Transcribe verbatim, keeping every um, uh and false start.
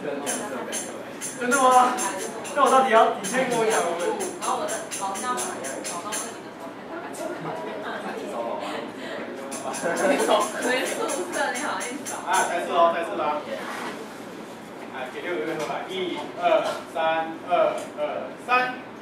真的吗？那我到底要，你先跟我讲。 然后我的老师要找到这里的时候，回宿舍你好意思哦？ 啊，再次喽，再次啦。哎，给六个月喝吧，一二三，二二三。